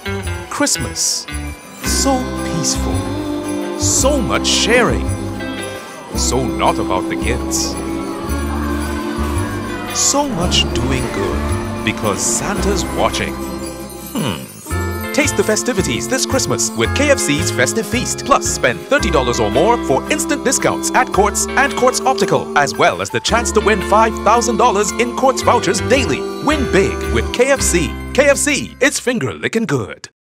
Christmas. So peaceful. So much sharing. So not about the kids. So much doing good because Santa's watching. Taste the festivities this Christmas with KFC's Festive Feast. Plus, spend $30 or more for instant discounts at Courts and Courts Optical, as well as the chance to win $5,000 in Courts vouchers daily. Win big with KFC. KFC, it's finger licking good.